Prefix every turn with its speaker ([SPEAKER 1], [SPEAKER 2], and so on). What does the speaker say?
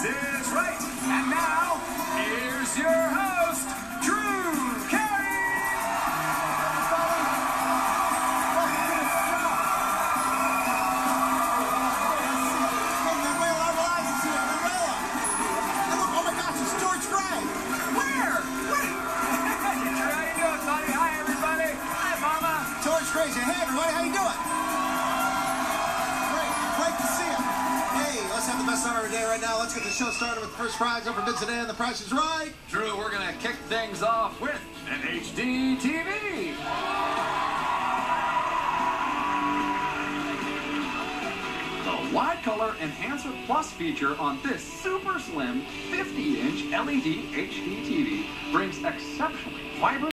[SPEAKER 1] This is right. And now, here's your host, Drew Carey.
[SPEAKER 2] Oh my gosh, it's George Gray.
[SPEAKER 1] Where? How you doing, buddy? Hi, everybody. Hi, Mama.
[SPEAKER 2] George Gray, hey everybody, how you doing? Great to see you. Hey, let's have the best hour of the day right now. Let's get the show started with the first prize up for bids today, and the price is right.
[SPEAKER 1] Drew, we're going to kick things off with an HD TV. The Wide Color Enhancer Plus feature on this super slim 50-inch LED HD TV brings exceptionally vibrant